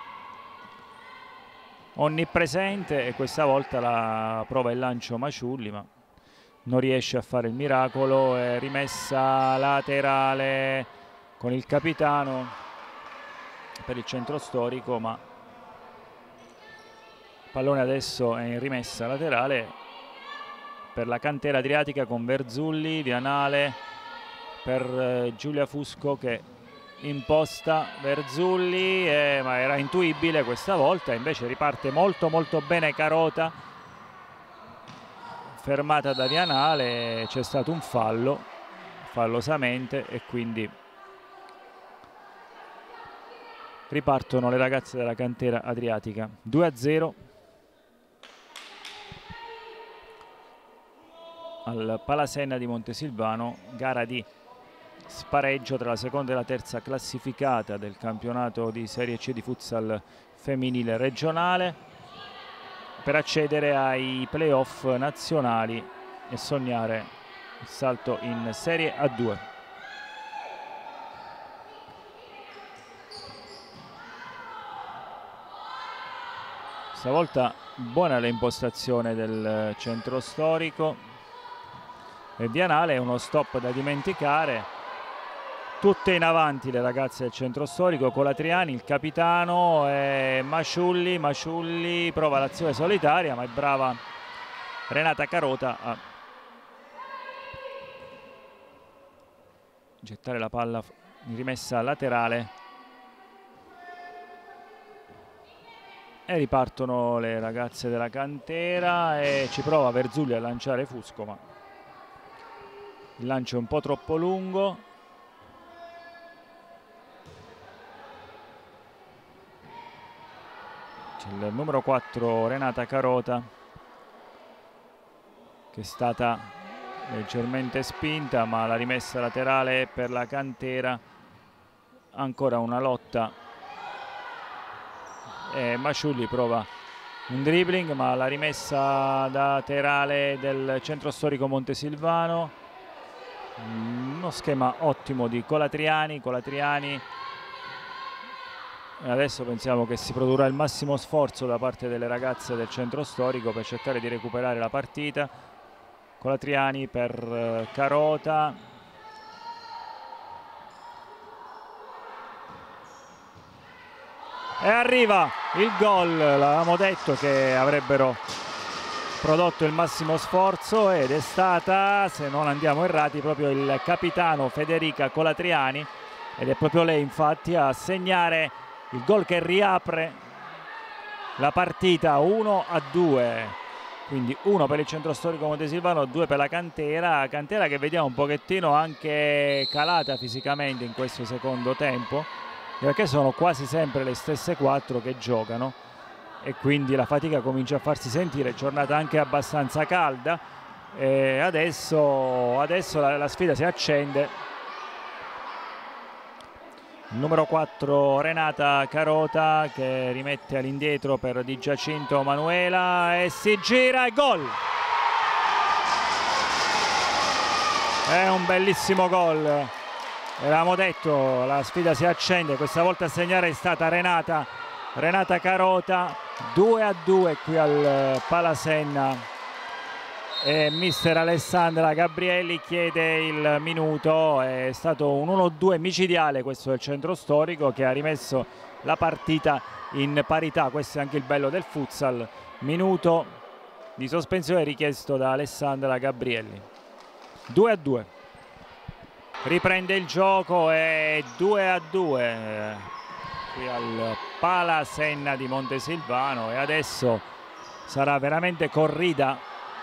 [SPEAKER 1] onnipresente, e questa volta la prova il lancio Maciulli ma non riesce a fare il miracolo. È rimessa laterale con il capitano per il centro storico, ma il pallone adesso è in rimessa laterale per la cantera adriatica con Verzulli, Vianale per Giulia Fusco che imposta Verzulli, ma era intuibile questa volta. Invece riparte molto molto bene Carota, fermata da Vianale. C'è stato un fallosamente, e quindi ripartono le ragazze della cantera adriatica. 2-0 al Palasenna di Montesilvano, gara di spareggio tra la seconda e la terza classificata del campionato di Serie C di futsal femminile regionale, per accedere ai playoff nazionali e sognare il salto in Serie A2. Stavolta buona l'impostazione del centro storico e Vianale, è uno stop da dimenticare. Tutte in avanti le ragazze del centro storico, Colatriani, il capitano, e Masciulli prova l'azione solitaria, ma è brava Renata Carota a gettare la palla in rimessa laterale. E ripartono le ragazze della cantera e ci prova Verzulli a lanciare Fusco, ma il lancio è un po' troppo lungo. C'è il numero 4 Renata Carota, che è stata leggermente spinta, ma la rimessa laterale per la cantera. Ancora una lotta e Masciulli prova un dribbling, ma la rimessa laterale del centro storico Montesilvano. Uno schema ottimo di Colatriani. Adesso pensiamo che si produrrà il massimo sforzo da parte delle ragazze del centro storico per cercare di recuperare la partita. Colatriani per Carota. E arriva il gol. L'avevamo detto che avrebbero prodotto il massimo sforzo ed è stata, se non andiamo errati, proprio il capitano Federica Colatriani, ed è proprio lei infatti a segnare il gol che riapre la partita 1-2. Quindi 1 per il centro storico Montesilvano, 2 per la cantera che vediamo un pochettino anche calata fisicamente in questo secondo tempo, perché sono quasi sempre le stesse 4 che giocano e quindi la fatica comincia a farsi sentire. Giornata anche abbastanza calda e adesso la sfida si accende. Il numero 4 Renata Carota che rimette all'indietro per Di Giacinto Manuela e si gira e gol! È un bellissimo gol. Avevamo detto, la sfida si accende, questa volta a segnare è stata Renata Carota. 2-2 qui al Palasenna e mister Alessandra Gabrielli chiede il minuto. È stato un 1-2 micidiale questo del centro storico che ha rimesso la partita in parità. Questo è anche il bello del futsal. Minuto di sospensione richiesto da Alessandra Gabrielli. 2-2. Riprende il gioco e 2-2 qui al Palasenna di Montesilvano e adesso sarà veramente corrida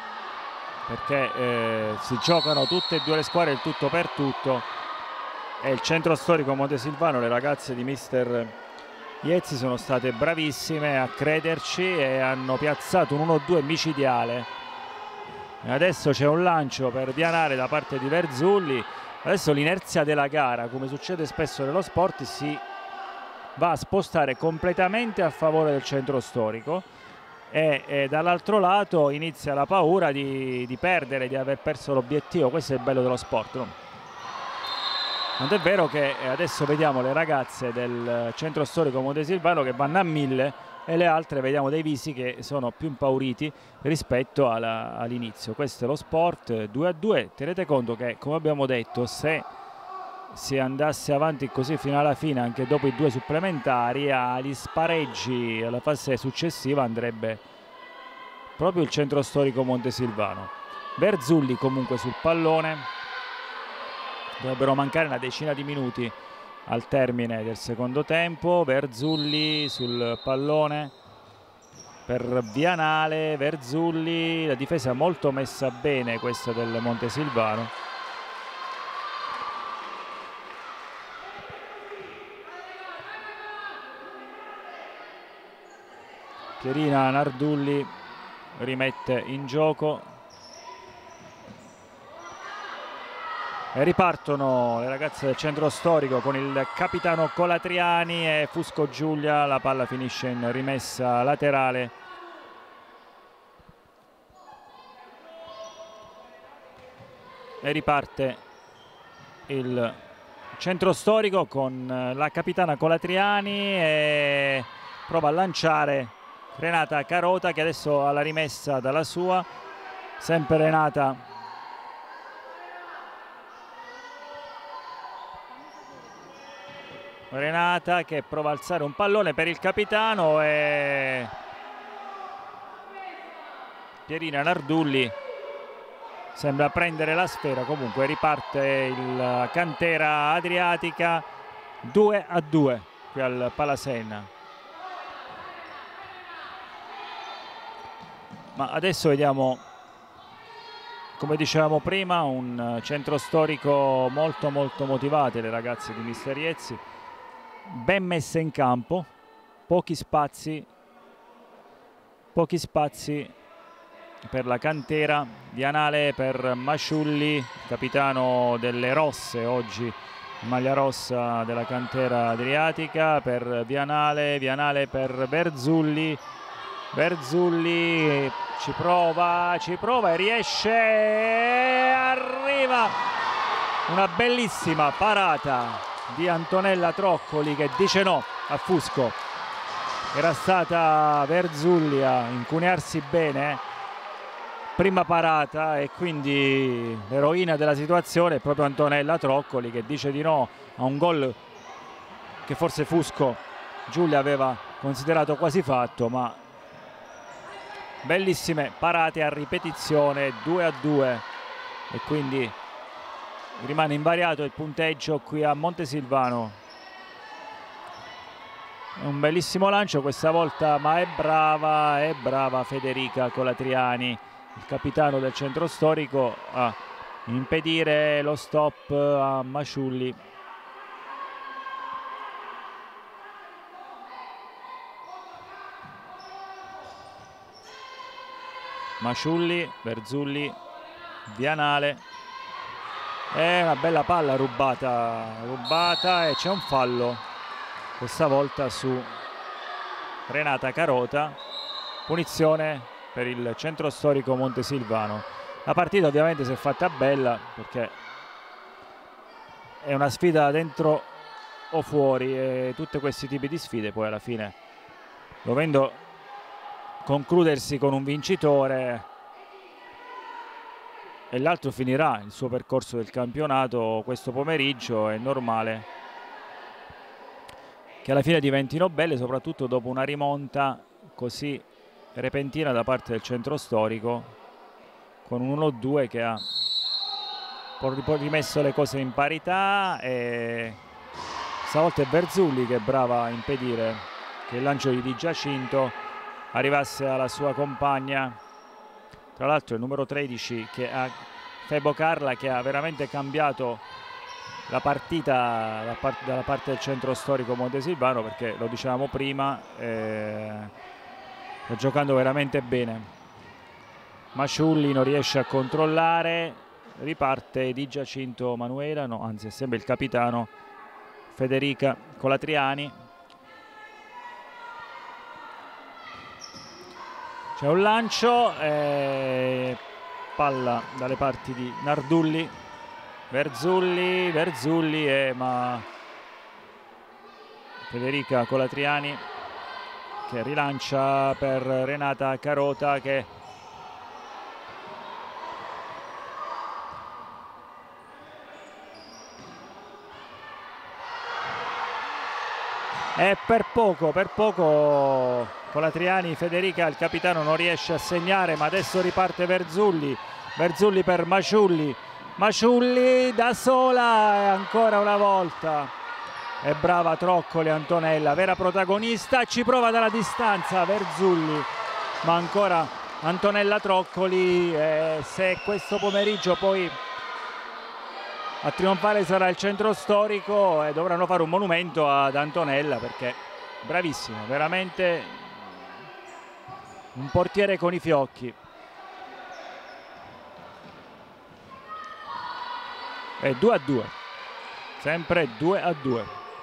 [SPEAKER 1] perché si giocano tutte e due le squadre il tutto per tutto e il centro storico Montesilvano, le ragazze di mister Iezzi sono state bravissime a crederci e hanno piazzato un 1-2 micidiale. E adesso c'è un lancio per Vianale da parte di Verzulli. Adesso l'inerzia della gara, come succede spesso nello sport, si va a spostare completamente a favore del centro storico e dall'altro lato inizia la paura di perdere, di aver perso l'obiettivo. Questo è il bello dello sport, no? Tant'è vero che adesso vediamo le ragazze del centro storico Montesilvano che vanno a 1000 e le altre vediamo dei visi che sono più impauriti rispetto all'inizio. Questo è lo sport. 2-2. Tenete conto che, come abbiamo detto, se si andasse avanti così fino alla fine anche dopo i 2 supplementari, agli spareggi alla fase successiva andrebbe proprio il centro storico Montesilvano. Verzulli comunque sul pallone. Dovrebbero mancare una decina di minuti al termine del secondo tempo. Verzulli sul pallone per Vianale. Verzulli, la difesa molto messa bene questa del Montesilvano. Pierina Nardulli rimette in gioco e ripartono le ragazze del centro storico con il capitano Colatriani e Fusco Giulia. La palla finisce in rimessa laterale. E riparte il centro storico con la capitana Colatriani e prova a lanciare Renata Carota, che adesso ha la rimessa dalla sua, sempre Renata. Renata che prova a alzare un pallone per il capitano e Pierina Nardulli sembra prendere la sfera. Comunque riparte il Cantera Adriatica 2-2 qui al Palasenna. Ma adesso vediamo, come dicevamo prima, un centro storico molto motivate le ragazze di Mister Iezzi, ben messe in campo, pochi spazi per la cantera. Vianale per Masciulli, capitano delle rosse oggi in maglia rossa della Cantera Adriatica, per Vianale per Verzulli ci prova e riesce, arriva una bellissima parata di Antonella Troccoli che dice no a Fusco. Era stata Verzulli a incunearsi bene, prima parata, e quindi l'eroina della situazione è proprio Antonella Troccoli che dice di no a un gol che forse Fusco, Giulia, aveva considerato quasi fatto. Ma bellissime parate a ripetizione, 2-2, e quindi rimane invariato il punteggio qui a Montesilvano. È un bellissimo lancio questa volta, ma è brava Federica Colatriani, il capitano del centro storico, a impedire lo stop a Masciulli. Masciulli, Verzulli, Vianale. È una bella palla rubata e c'è un fallo questa volta su Renata Carota, punizione per il centro storico Montesilvano. La partita ovviamente si è fatta bella perché è una sfida dentro o fuori, e tutti questi tipi di sfide poi alla fine, dovendo concludersi con un vincitore e l'altro finirà il suo percorso del campionato questo pomeriggio, è normale che alla fine diventino belle, soprattutto dopo una rimonta così repentina da parte del centro storico, con un 1-2 che ha rimesso le cose in parità. E stavolta è Verzulli che è brava a impedire che il lancio di Giacinto arrivasse alla sua compagna. Tra l'altro il numero 13 che ha Febo Carla, che ha veramente cambiato la partita dalla parte del centro storico Montesilvano, perché lo dicevamo prima, sta giocando veramente bene. Masciulli non riesce a controllare, riparte Di Giacinto Manuela, no, anzi è sempre il capitano Federica Colatriani. C'è un lancio, palla dalle parti di Nardulli, Verzulli, ma Federica Colatriani che rilancia per Renata Carota, che è per poco Colatriani. Federica, il capitano, non riesce a segnare, ma adesso riparte Verzulli per Masciulli da sola, e ancora una volta è brava Troccoli. Antonella, vera protagonista, ci prova dalla distanza Verzulli, ma ancora Antonella Troccoli. Se questo pomeriggio poi a trionfare sarà il centro storico, e dovranno fare un monumento ad Antonella, perché bravissimo, veramente un portiere con i fiocchi. È 2-2, sempre 2-2,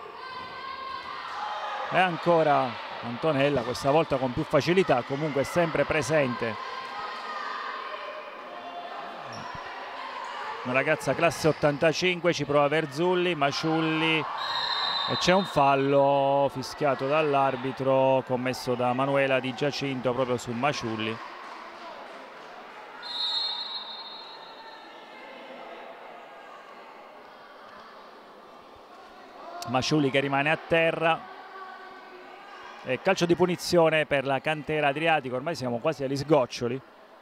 [SPEAKER 1] e ancora Antonella, questa volta con più facilità, comunque sempre presente, una ragazza classe 85. Ci prova Verzulli, Masciulli e c'è un fallo fischiato dall'arbitro commesso da Manuela Di Giacinto proprio su Maciulli. Maciulli che rimane a terra, e calcio di punizione per la Cantera Adriatico. Ormai siamo quasi agli sgoccioli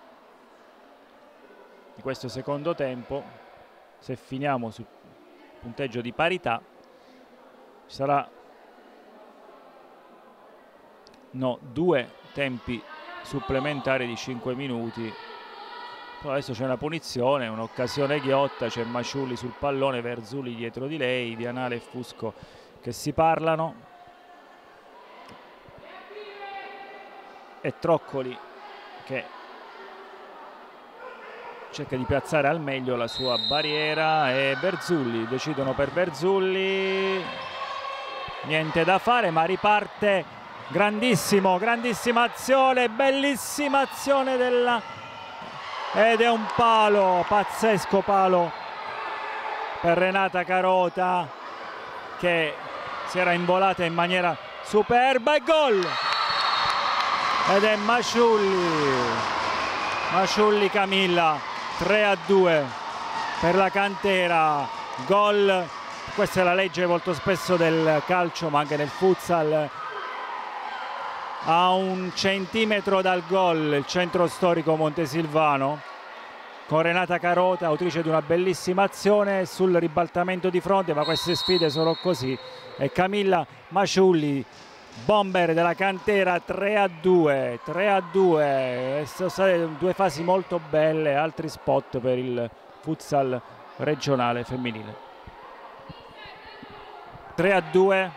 [SPEAKER 1] di questo secondo tempo. Se finiamo sul punteggio di parità ci sarà due tempi supplementari di 5 minuti. Però adesso c'è una punizione, un'occasione ghiotta, c'è Maciulli sul pallone, Verzulli dietro di lei, Dianale e Fusco che si parlano e Troccoli che cerca di piazzare al meglio la sua barriera, e Verzulli, decidono per Verzulli, niente da fare, ma riparte grandissima azione, bellissima azione ed è un palo, pazzesco palo per Renata Carota che si era involata in maniera superba, e gol! Ed è Maciulli Camilla, 3-2 per la Cantera, gol. Questa è la legge molto spesso del calcio, ma anche nel futsal. A 1 centimetro dal gol il centro storico montesilvano, con Renata Carota, autrice di una bellissima azione sul ribaltamento di fronte, ma queste sfide sono così. E Camilla Maciulli, bomber della Cantera, 3-2. Sono state due fasi molto belle, altri spot per il futsal regionale femminile. 3-2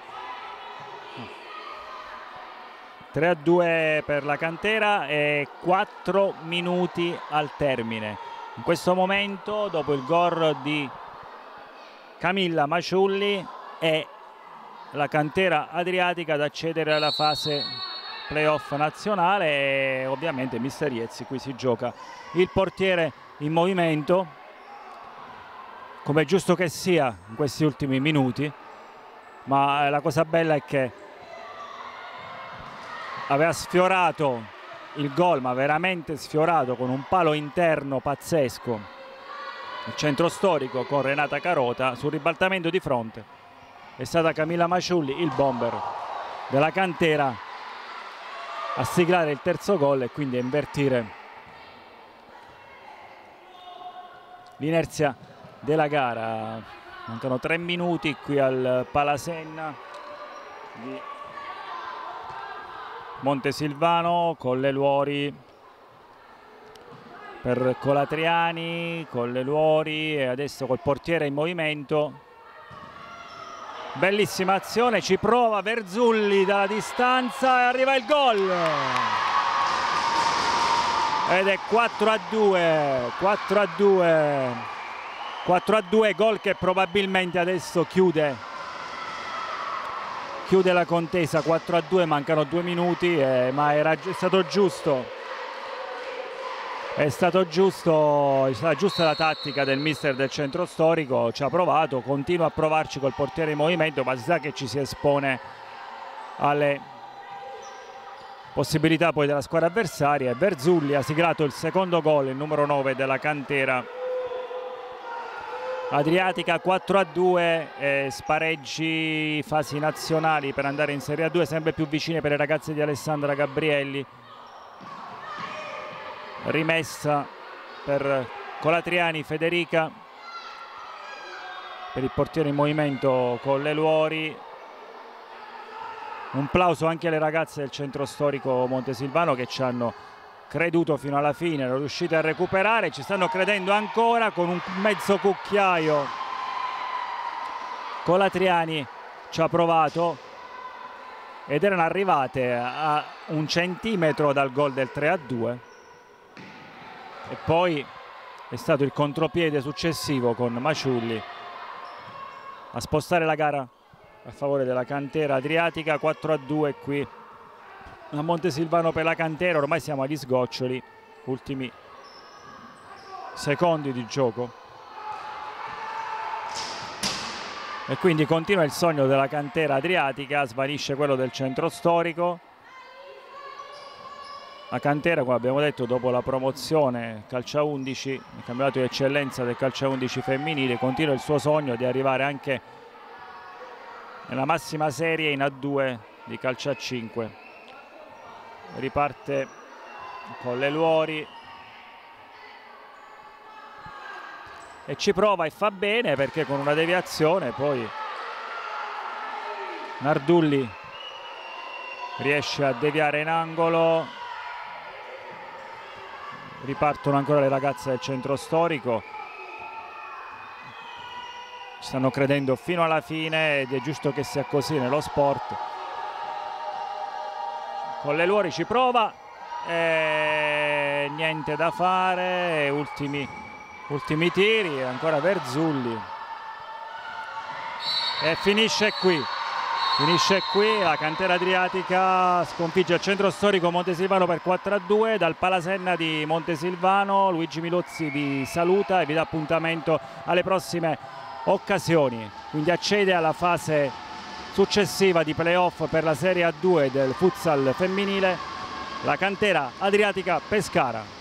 [SPEAKER 1] per la Cantera e 4 minuti al termine. In questo momento, dopo il gol di Camilla Maciulli, è la Cantera Adriatica ad accedere alla fase playoff nazionale, e ovviamente mister Iezzi qui si gioca il portiere in movimento, come è giusto che sia in questi ultimi minuti, ma la cosa bella è che aveva sfiorato il gol, ma veramente sfiorato, con un palo interno pazzesco, il centro storico con Renata Carota. Sul ribaltamento di fronte è stata Camilla Maciulli, il bomber della Cantera, a siglare il terzo gol e quindi a invertire l'inerzia della gara. Mancano 3 minuti qui al Palasenna di Montesilvano. Colleluori per Colatriani, Colleluori, e adesso col portiere in movimento. Bellissima azione, ci prova Verzulli dalla distanza e arriva il gol! Ed è 4-2, gol che probabilmente adesso chiude la contesa. 4-2, mancano 2 minuti, ma è stata giusta la tattica del mister del centro storico. Ci ha provato, continua a provarci col portiere in movimento, ma si sa che ci si espone alle possibilità poi della squadra avversaria. Verzulli ha siglato il secondo gol, il numero 9 della Cantera Adriatica. 4-2, spareggi, fasi nazionali per andare in Serie A2 sempre più vicine per le ragazze di Alessandra Gabrielli. Rimessa per Colatriani, Federica, per il portiere in movimento Colleluori. Un plauso anche alle ragazze del centro storico montesilvano che ci hanno creduto fino alla fine, erano riuscite a recuperare, ci stanno credendo ancora con un mezzo cucchiaio. Colatriani ci ha provato ed erano arrivate a 1 centimetro dal gol del 3-2, e poi è stato il contropiede successivo con Maciulli a spostare la gara a favore della Cantera Adriatica. 4-2 qui a Montesilvano per la Cantera. Ormai siamo agli sgoccioli, ultimi secondi di gioco. E quindi continua il sogno della cantera adriatica, svanisce quello del centro storico. La cantera, come abbiamo detto, dopo la promozione calcio a 11, il campionato di eccellenza del calcio a 11 femminile, continua il suo sogno di arrivare anche nella massima serie in A2 di calcio a 5. Riparte con le Luori e ci prova e fa bene, perché con una deviazione poi Nardulli riesce a deviare in angolo. Ripartono ancora le ragazze del centro storico, ci stanno credendo fino alla fine ed è giusto che sia così nello sport. Con le Luori ci prova e niente da fare, ultimi tiri, ancora Verzulli e finisce qui. La cantera adriatica sconfigge il centro storico Montesilvano per 4-2. Dal Palasenna di Montesilvano Luigi Milozzi vi saluta e vi dà appuntamento alle prossime occasioni. Quindi accede alla fase successiva di playoff per la Serie A2 del futsal femminile la cantera adriatica Pescara.